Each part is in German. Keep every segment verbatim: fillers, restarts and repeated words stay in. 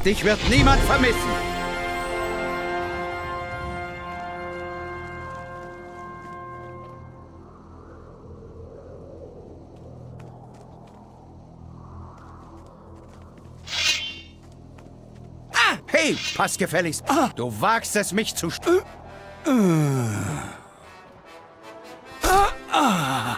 Dich wird niemand vermissen. Ah, hey, pass gefälligst. Ah. Du wagst es, mich zu... St äh. Äh. Ah. Ah.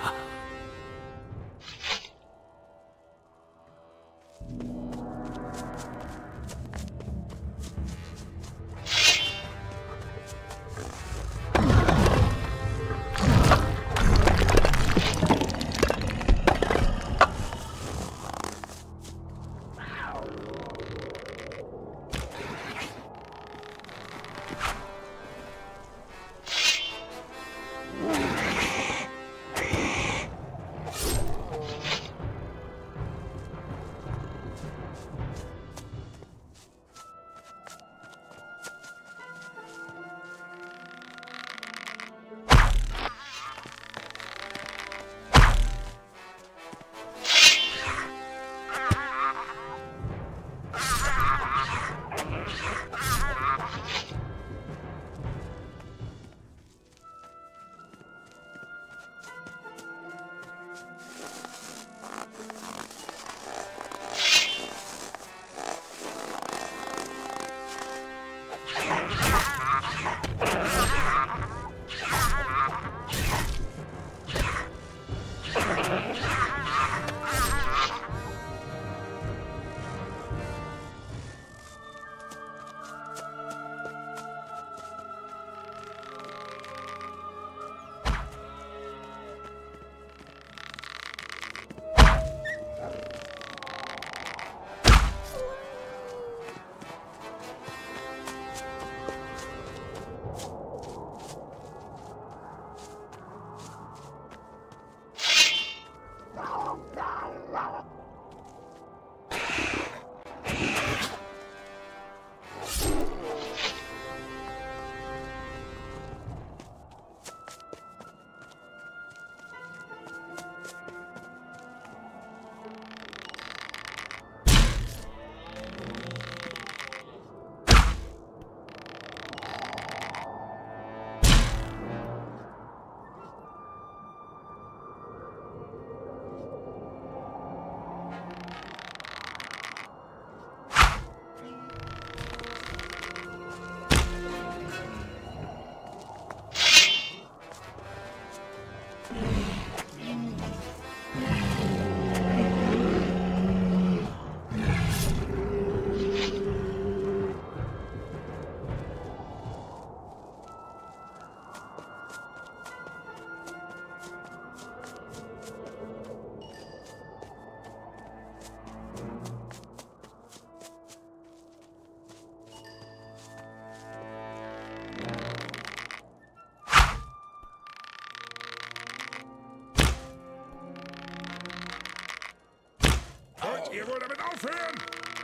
Ihr wollt damit aufhören?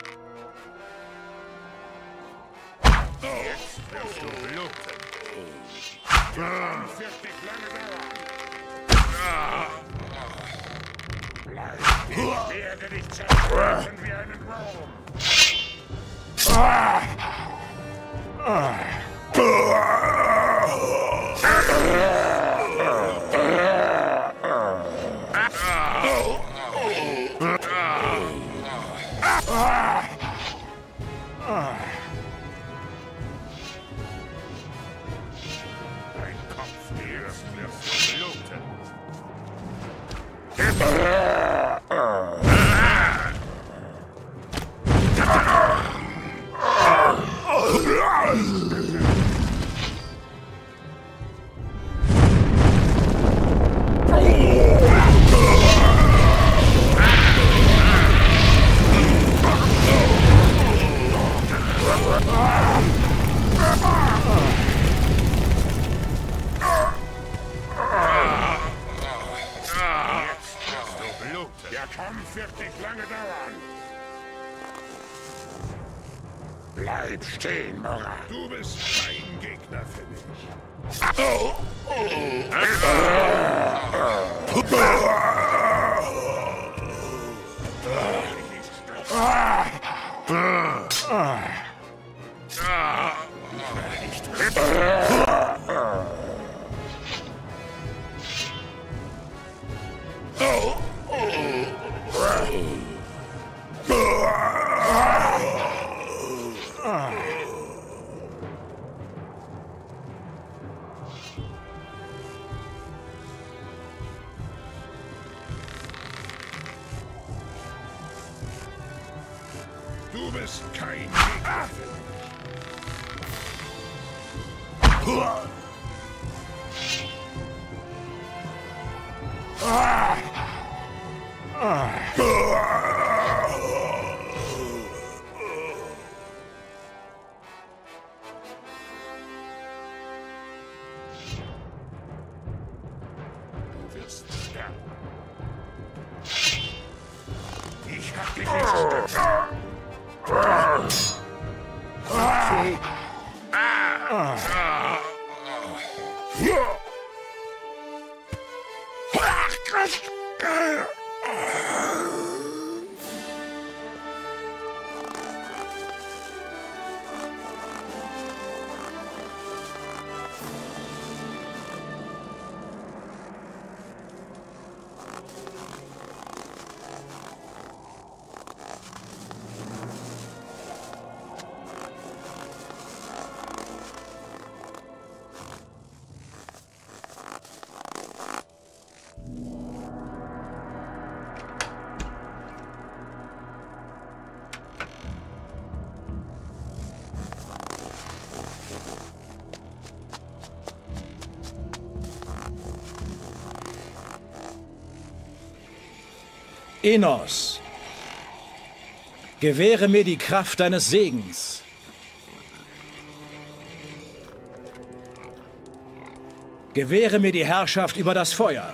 Oh, jetzt wirst du bluten. Das wird nicht lange dauern. Bleib, ich werde dich zerstörten wie einen Wurm. Dein Kopf wirst wirst du bluten. Der Kampf wird nicht lange dauern. Bleib stehen, Mora. Du bist kein Gegner für mich. Oh. Oh. Du bist kein Gegner für mich. Du wirst sterben. Ich hab dich nicht. Okay. Enos, gewähre mir die Kraft deines Segens. Gewähre mir die Herrschaft über das Feuer.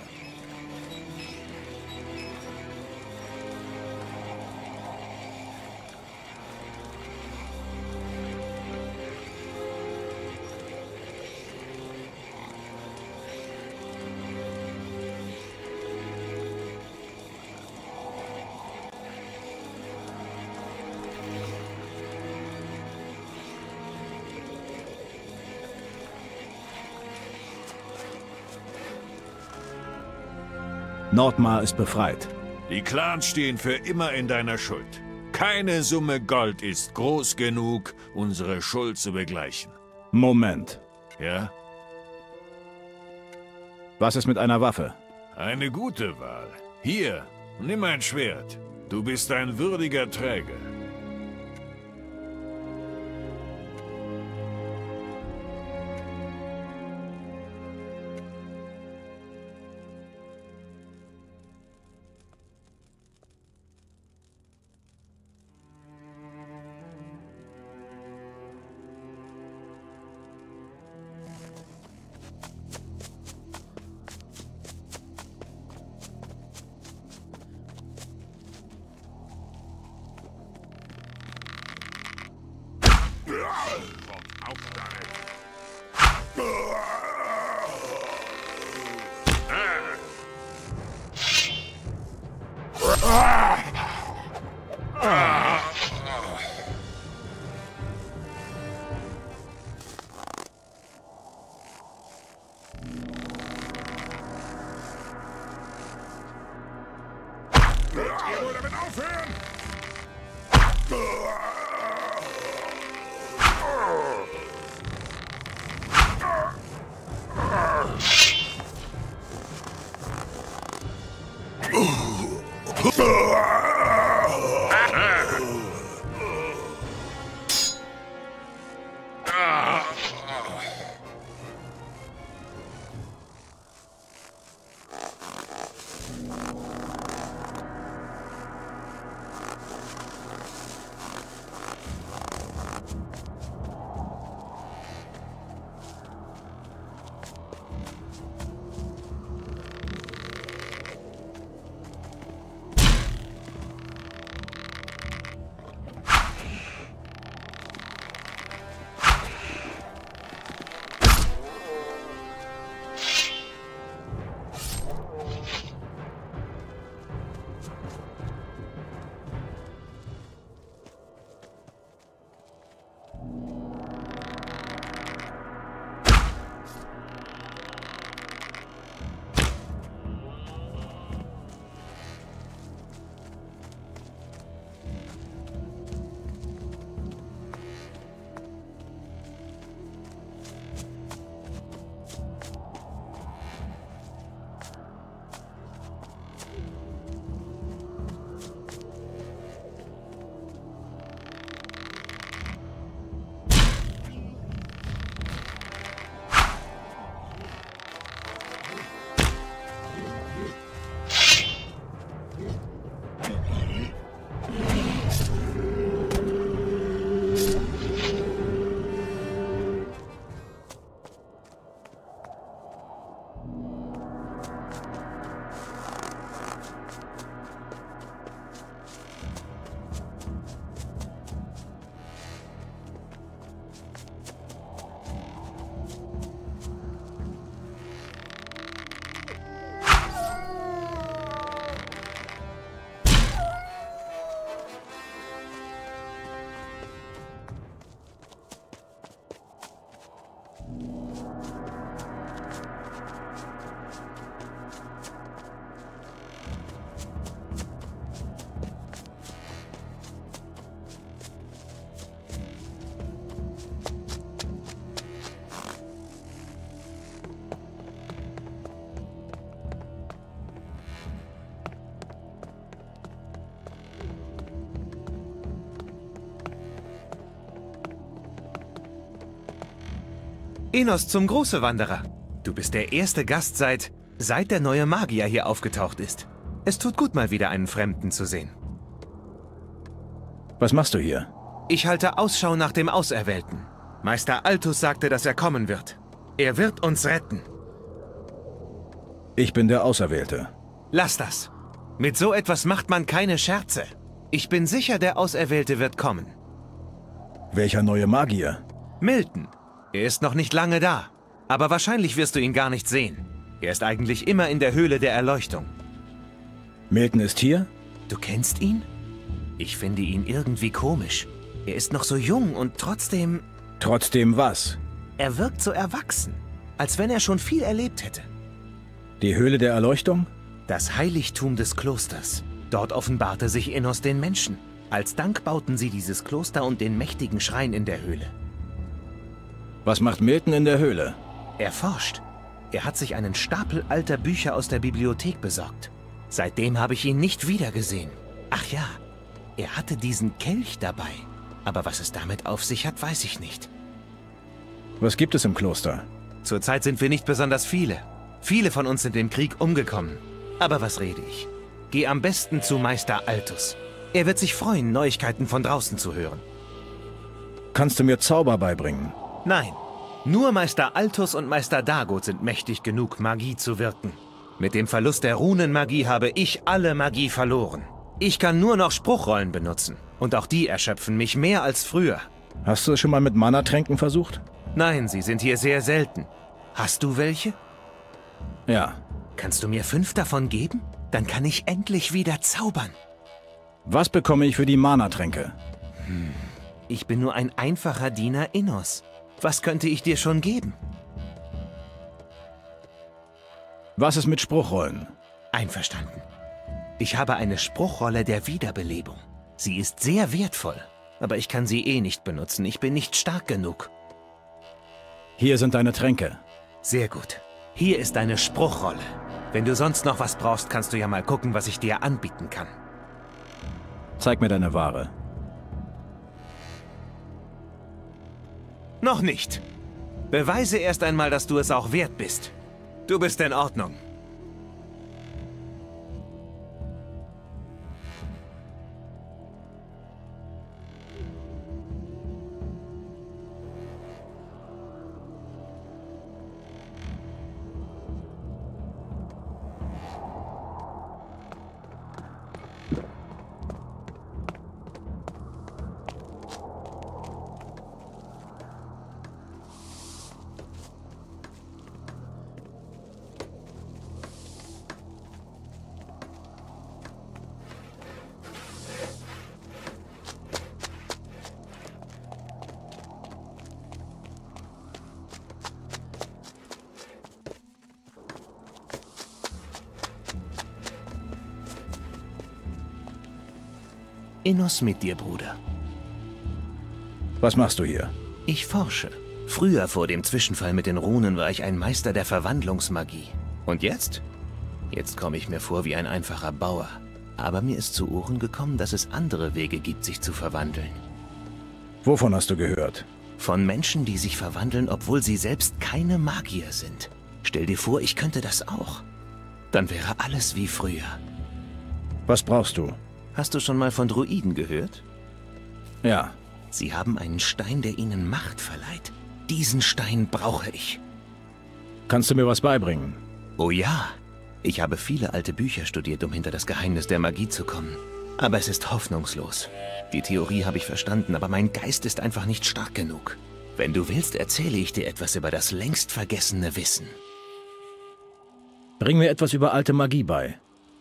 Nordmar ist befreit. Die Clans stehen für immer in deiner Schuld. Keine Summe Gold ist groß genug, unsere Schuld zu begleichen. Moment. Ja? Was ist mit einer Waffe? Eine gute Wahl. Hier, nimm ein Schwert. Du bist ein würdiger Träger. Ihr wollt damit aufhören? Enos zum Große-Wanderer. Du bist der erste Gast seit... seit der neue Magier hier aufgetaucht ist. Es tut gut, mal wieder einen Fremden zu sehen. Was machst du hier? Ich halte Ausschau nach dem Auserwählten. Meister Altus sagte, dass er kommen wird. Er wird uns retten. Ich bin der Auserwählte. Lass das. Mit so etwas macht man keine Scherze. Ich bin sicher, der Auserwählte wird kommen. Welcher neue Magier? Milton. Er ist noch nicht lange da. Aber wahrscheinlich wirst du ihn gar nicht sehen. Er ist eigentlich immer in der Höhle der Erleuchtung. Milton ist hier? Du kennst ihn? Ich finde ihn irgendwie komisch. Er ist noch so jung und trotzdem... Trotzdem was? Er wirkt so erwachsen, als wenn er schon viel erlebt hätte. Die Höhle der Erleuchtung? Das Heiligtum des Klosters. Dort offenbarte sich Enos den Menschen. Als Dank bauten sie dieses Kloster und den mächtigen Schrein in der Höhle. Was macht Milton in der Höhle? Er forscht. Er hat sich einen Stapel alter Bücher aus der Bibliothek besorgt. Seitdem habe ich ihn nicht wiedergesehen. Ach ja, er hatte diesen Kelch dabei. Aber was es damit auf sich hat, weiß ich nicht. Was gibt es im Kloster? Zurzeit sind wir nicht besonders viele. Viele von uns sind im Krieg umgekommen. Aber was rede ich? Geh am besten zu Meister Altus. Er wird sich freuen, Neuigkeiten von draußen zu hören. Kannst du mir Zauber beibringen? Nein. Nur Meister Altus und Meister Dagot sind mächtig genug, Magie zu wirken. Mit dem Verlust der Runenmagie habe ich alle Magie verloren. Ich kann nur noch Spruchrollen benutzen. Und auch die erschöpfen mich mehr als früher. Hast du es schon mal mit Mana-Tränken versucht? Nein, sie sind hier sehr selten. Hast du welche? Ja. Kannst du mir fünf davon geben? Dann kann ich endlich wieder zaubern. Was bekomme ich für die Mana-Tränke? Hm. Ich bin nur ein einfacher Diener Enos. Was könnte ich dir schon geben? Was ist mit Spruchrollen? Einverstanden. Ich habe eine Spruchrolle der Wiederbelebung. Sie ist sehr wertvoll, aber ich kann sie eh nicht benutzen. Ich bin nicht stark genug. Hier sind deine Tränke. Sehr gut. Hier ist deine Spruchrolle. Wenn du sonst noch was brauchst, kannst du ja mal gucken, was ich dir anbieten kann. Zeig mir deine Ware. Noch nicht. Beweise erst einmal, dass du es auch wert bist. Du bist in Ordnung. Enos mit dir, Bruder. Was machst du hier? Ich forsche. Früher, vor dem Zwischenfall mit den Runen, war ich ein Meister der Verwandlungsmagie. Und jetzt? Jetzt komme ich mir vor wie ein einfacher Bauer. Aber mir ist zu Ohren gekommen, dass es andere Wege gibt, sich zu verwandeln. Wovon hast du gehört? Von Menschen, die sich verwandeln, obwohl sie selbst keine Magier sind. Stell dir vor, ich könnte das auch. Dann wäre alles wie früher. Was brauchst du? Hast du schon mal von Druiden gehört? Ja. Sie haben einen Stein, der ihnen Macht verleiht. Diesen Stein brauche ich. Kannst du mir was beibringen? Oh ja. Ich habe viele alte Bücher studiert, um hinter das Geheimnis der Magie zu kommen. Aber es ist hoffnungslos. Die Theorie habe ich verstanden, aber mein Geist ist einfach nicht stark genug. Wenn du willst, erzähle ich dir etwas über das längst vergessene Wissen. Bring mir etwas über alte Magie bei.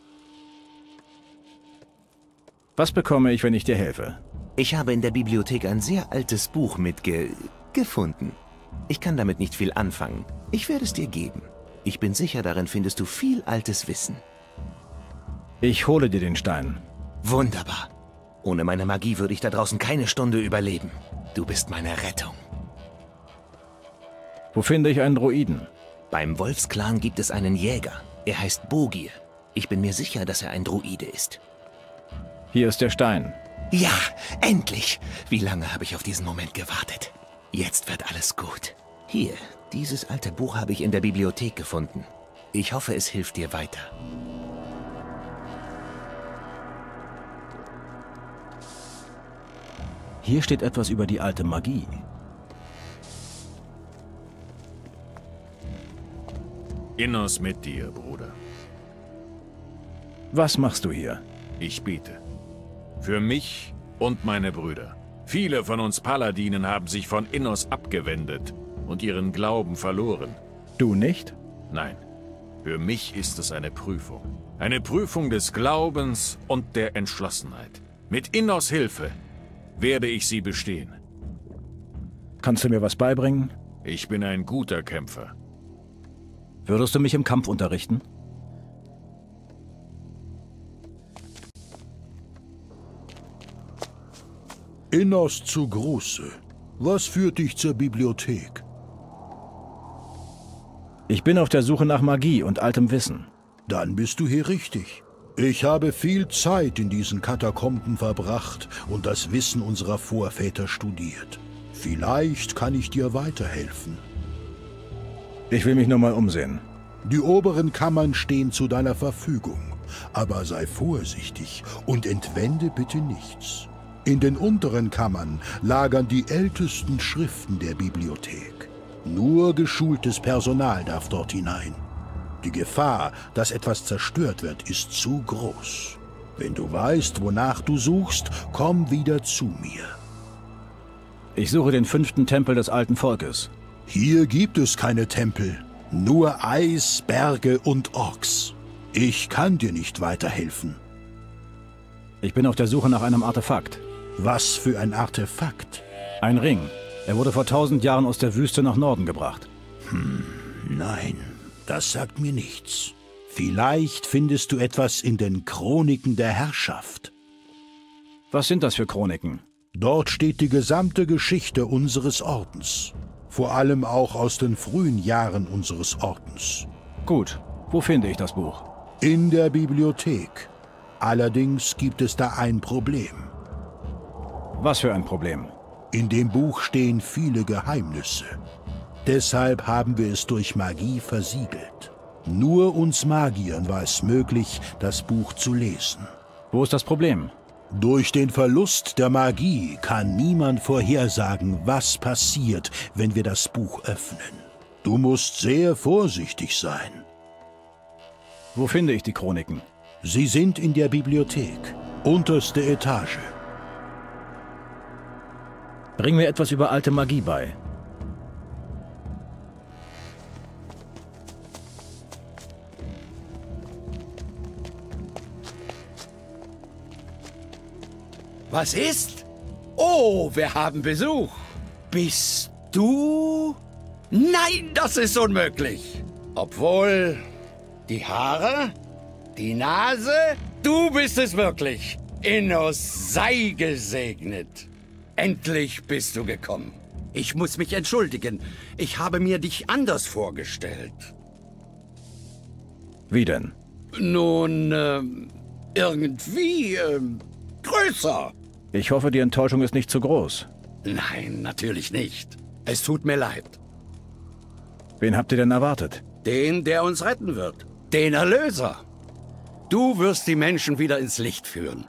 Was bekomme ich, wenn ich dir helfe? Ich habe in der Bibliothek ein sehr altes Buch mitge... gefunden. Ich kann damit nicht viel anfangen. Ich werde es dir geben. Ich bin sicher, darin findest du viel altes Wissen. Ich hole dir den Stein. Wunderbar. Ohne meine Magie würde ich da draußen keine Stunde überleben. Du bist meine Rettung. Wo finde ich einen Druiden? Beim Wolfsklan gibt es einen Jäger. Er heißt Bogier. Ich bin mir sicher, dass er ein Druide ist. Hier ist der Stein. Ja, endlich! Wie lange habe ich auf diesen Moment gewartet? Jetzt wird alles gut. Hier, Dieses alte Buch habe ich in der Bibliothek gefunden. Ich hoffe, es hilft dir weiter. Hier steht etwas über die alte Magie. Innos mit dir, Bruder. Was machst du hier? Ich bete. Für mich und meine Brüder. Viele von uns Paladinen haben sich von Innos abgewendet und ihren Glauben verloren. Du nicht? Nein. Für mich ist es eine Prüfung. Eine Prüfung des Glaubens und der Entschlossenheit. Mit Innos Hilfe werde ich sie bestehen. Kannst du mir was beibringen? Ich bin ein guter Kämpfer. Würdest du mich im Kampf unterrichten? Innos zu Große. Was führt dich zur Bibliothek? Ich bin auf der Suche nach Magie und altem Wissen. Dann bist du hier richtig. Ich habe viel Zeit in diesen Katakomben verbracht und das Wissen unserer Vorväter studiert. Vielleicht kann ich dir weiterhelfen. Ich will mich nur mal umsehen. Die oberen Kammern stehen zu deiner Verfügung. Aber sei vorsichtig und entwende bitte nichts. In den unteren Kammern lagern die ältesten Schriften der Bibliothek. Nur geschultes Personal darf dort hinein. Die Gefahr, dass etwas zerstört wird, ist zu groß. Wenn du weißt, wonach du suchst, komm wieder zu mir. Ich suche den fünften Tempel des alten Volkes. Hier gibt es keine Tempel, nur Eis, Berge und Orks. Ich kann dir nicht weiterhelfen. Ich bin auf der Suche nach einem Artefakt. Was für ein Artefakt? Ein Ring. Er wurde vor tausend Jahren aus der Wüste nach Norden gebracht. Hm, nein. Das sagt mir nichts. Vielleicht findest du etwas in den Chroniken der Herrschaft. Was sind das für Chroniken? Dort steht die gesamte Geschichte unseres Ordens. Vor allem auch aus den frühen Jahren unseres Ordens. Gut. Wo finde ich das Buch? In der Bibliothek. Allerdings gibt es da ein Problem. Was für ein Problem? In dem Buch stehen viele Geheimnisse. Deshalb haben wir es durch Magie versiegelt. Nur uns Magiern war es möglich, das Buch zu lesen. Wo ist das Problem? Durch den Verlust der Magie kann niemand vorhersagen, was passiert, wenn wir das Buch öffnen. Du musst sehr vorsichtig sein. Wo finde ich die Chroniken? Sie sind in der Bibliothek, unterste Etage. Bring mir etwas über alte Magie bei. Was ist? Oh, wir haben Besuch. Bist du? Nein, das ist unmöglich. Obwohl, die Haare, die Nase, du bist es wirklich. Innos sei gesegnet. Endlich bist du gekommen. Ich muss mich entschuldigen. Ich habe mir dich anders vorgestellt. Wie denn? Nun, äh, irgendwie äh, größer. Ich hoffe, die Enttäuschung ist nicht zu groß. Nein, natürlich nicht. Es tut mir leid. Wen habt ihr denn erwartet? Den, der uns retten wird. Den Erlöser. Du wirst die Menschen wieder ins Licht führen.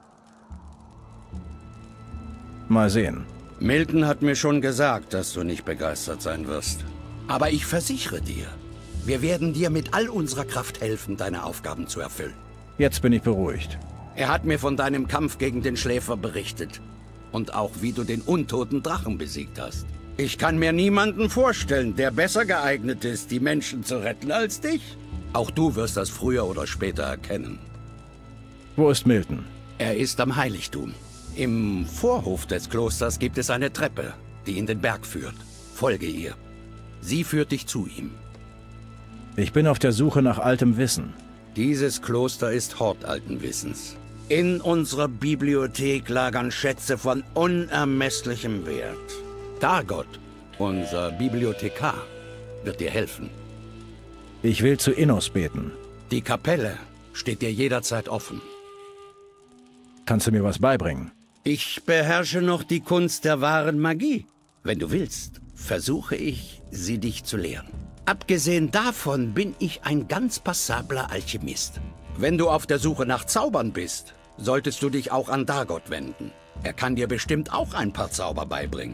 Mal sehen. Milton hat mir schon gesagt, dass du nicht begeistert sein wirst. Aber ich versichere dir, wir werden dir mit all unserer Kraft helfen, deine Aufgaben zu erfüllen. Jetzt bin ich beruhigt. Er hat mir von deinem Kampf gegen den Schläfer berichtet. Und auch, wie du den untoten Drachen besiegt hast. Ich kann mir niemanden vorstellen, der besser geeignet ist, die Menschen zu retten als dich. Auch du wirst das früher oder später erkennen. Wo ist Milton? Er ist am Heiligtum. Im Vorhof des Klosters gibt es eine Treppe, die in den Berg führt. Folge ihr. Sie führt dich zu ihm. Ich bin auf der Suche nach altem Wissen. Dieses Kloster ist Hort alten Wissens. In unserer Bibliothek lagern Schätze von unermesslichem Wert. Targot, unser Bibliothekar, wird dir helfen. Ich will zu Innos beten. Die Kapelle steht dir jederzeit offen. Kannst du mir was beibringen? Ich beherrsche noch die Kunst der wahren Magie. Wenn du willst, versuche ich, sie dich zu lehren. Abgesehen davon bin ich ein ganz passabler Alchemist. Wenn du auf der Suche nach Zaubern bist, solltest du dich auch an Dagot wenden. Er kann dir bestimmt auch ein paar Zauber beibringen.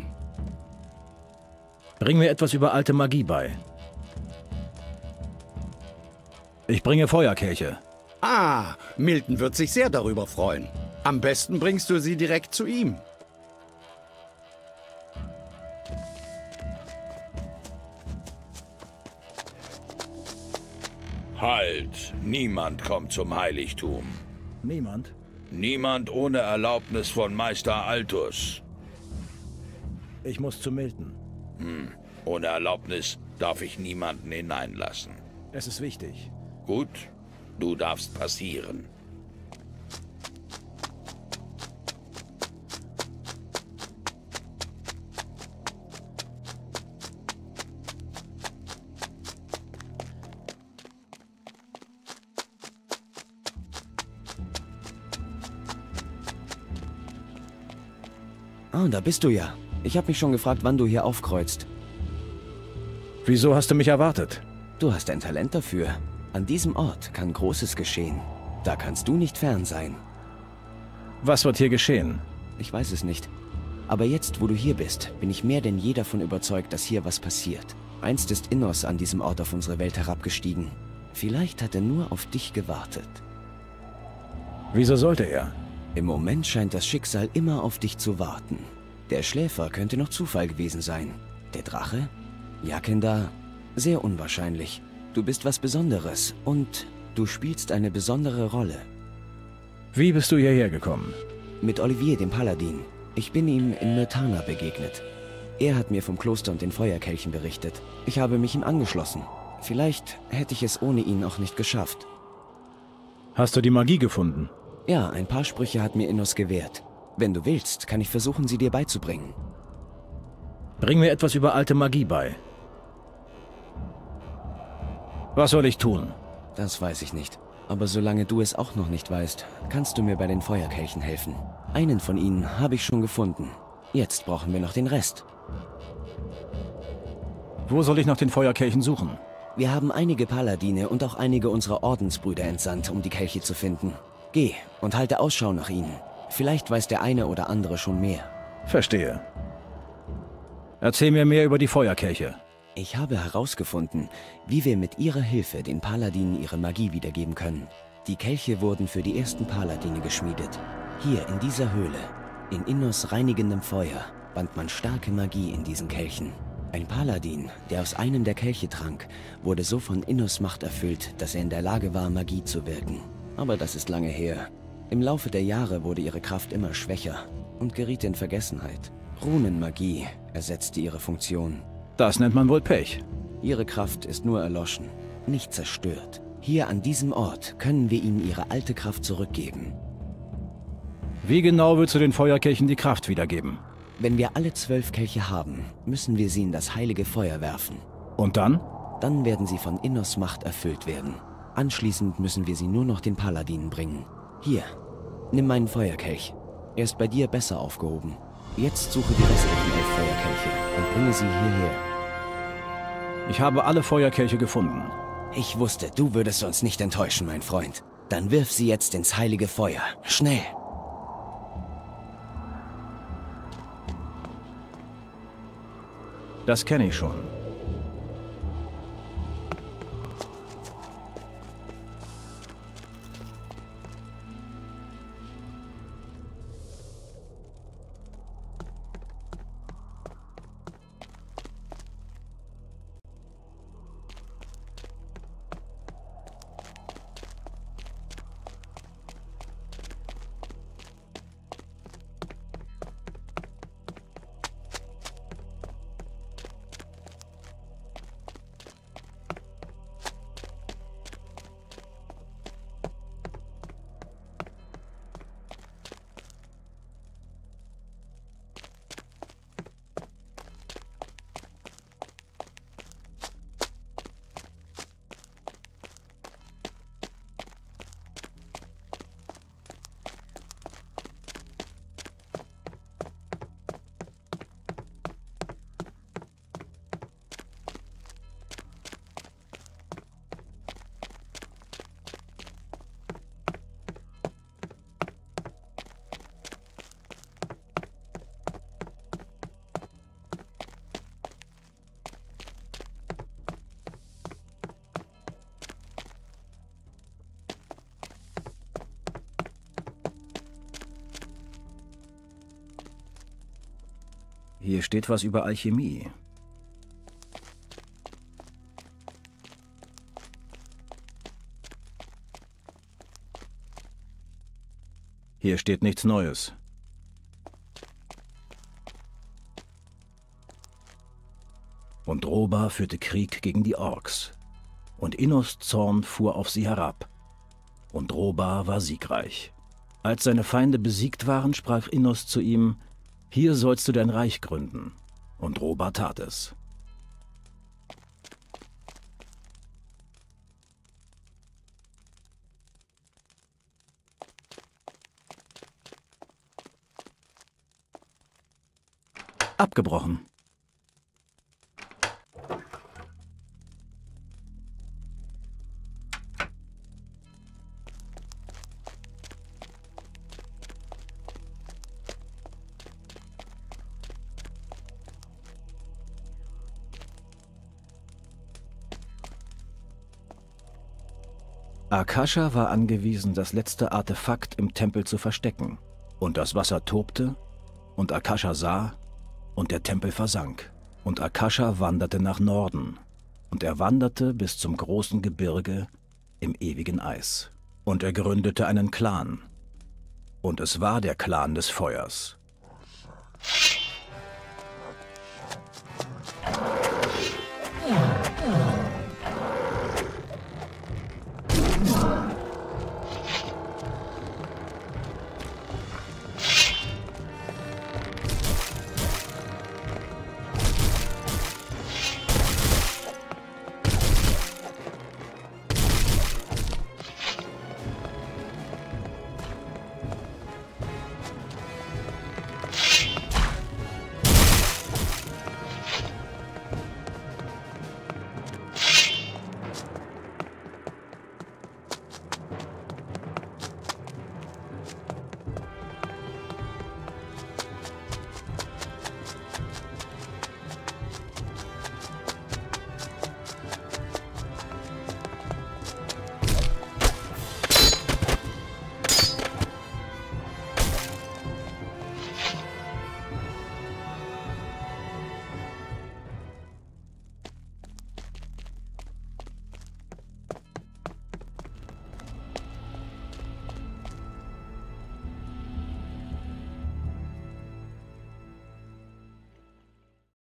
Bring mir etwas über alte Magie bei. Ich bringe Feuerkelche. Ah, Milton wird sich sehr darüber freuen. Am besten bringst du sie direkt zu ihm. Halt! Niemand kommt zum Heiligtum. Niemand? Niemand ohne Erlaubnis von Meister Altus. Ich muss zu Milton. Hm. Ohne Erlaubnis darf ich niemanden hineinlassen. Es ist wichtig. Gut, du darfst passieren. Ah, da bist du ja. Ich habe mich schon gefragt, wann du hier aufkreuzt. Wieso hast du mich erwartet? Du hast ein Talent dafür. An diesem Ort kann Großes geschehen. Da kannst du nicht fern sein. Was wird hier geschehen? Ich weiß es nicht. Aber jetzt, wo du hier bist, bin ich mehr denn je davon überzeugt, dass hier was passiert. Einst ist Innos an diesem Ort auf unsere Welt herabgestiegen. Vielleicht hat er nur auf dich gewartet. Wieso sollte er? Im Moment scheint das Schicksal immer auf dich zu warten. Der Schläfer könnte noch Zufall gewesen sein. Der Drache? Jakenda? Sehr unwahrscheinlich. Du bist was Besonderes und du spielst eine besondere Rolle. Wie bist du hierher gekommen? Mit Olivier, dem Paladin. Ich bin ihm in Myrtana begegnet. Er hat mir vom Kloster und den Feuerkelchen berichtet. Ich habe mich ihm angeschlossen. Vielleicht hätte ich es ohne ihn auch nicht geschafft. Hast du die Magie gefunden? Ja, ein paar Sprüche hat mir Innos gewährt. Wenn du willst, kann ich versuchen, sie dir beizubringen. Bring mir etwas über alte Magie bei. Was soll ich tun? Das weiß ich nicht. Aber solange du es auch noch nicht weißt, kannst du mir bei den Feuerkelchen helfen. Einen von ihnen habe ich schon gefunden. Jetzt brauchen wir noch den Rest. Wo soll ich nach den Feuerkelchen suchen? Wir haben einige Paladine und auch einige unserer Ordensbrüder entsandt, um die Kelche zu finden. Geh und halte Ausschau nach ihnen. Vielleicht weiß der eine oder andere schon mehr. Verstehe. Erzähl mir mehr über die Feuerkelche. Ich habe herausgefunden, wie wir mit ihrer Hilfe den Paladinen ihre Magie wiedergeben können. Die Kelche wurden für die ersten Paladine geschmiedet. Hier in dieser Höhle, in Innos reinigendem Feuer, band man starke Magie in diesen Kelchen. Ein Paladin, der aus einem der Kelche trank, wurde so von Innos Macht erfüllt, dass er in der Lage war, Magie zu wirken. Aber das ist lange her. Im Laufe der Jahre wurde ihre Kraft immer schwächer und geriet in Vergessenheit. Runenmagie ersetzte ihre Funktion. Das nennt man wohl Pech. Ihre Kraft ist nur erloschen, nicht zerstört. Hier an diesem Ort können wir ihnen ihre alte Kraft zurückgeben. Wie genau willst du den Feuerkelchen die Kraft wiedergeben? Wenn wir alle zwölf Kelche haben, müssen wir sie in das heilige Feuer werfen. Und dann? Dann werden sie von Innos Macht erfüllt werden. Anschließend müssen wir sie nur noch den Paladinen bringen. Hier, nimm meinen Feuerkelch. Er ist bei dir besser aufgehoben. Jetzt suche die restlichen elf Feuerkelche und bringe sie hierher. Ich habe alle Feuerkelche gefunden. Ich wusste, du würdest uns nicht enttäuschen, mein Freund. Dann wirf sie jetzt ins heilige Feuer. Schnell! Das kenne ich schon. Hier steht was über Alchemie. Hier steht nichts Neues. Und Droba führte Krieg gegen die Orks. Und Innos Zorn fuhr auf sie herab. Und Droba war siegreich. Als seine Feinde besiegt waren, sprach Innos zu ihm: Hier sollst du dein Reich gründen. Und Droba tat es. Abgebrochen. Akasha war angewiesen, das letzte Artefakt im Tempel zu verstecken. Und das Wasser tobte, und Akasha sah, und der Tempel versank. Und Akasha wanderte nach Norden, und er wanderte bis zum großen Gebirge im ewigen Eis. Und er gründete einen Clan, und es war der Clan des Feuers.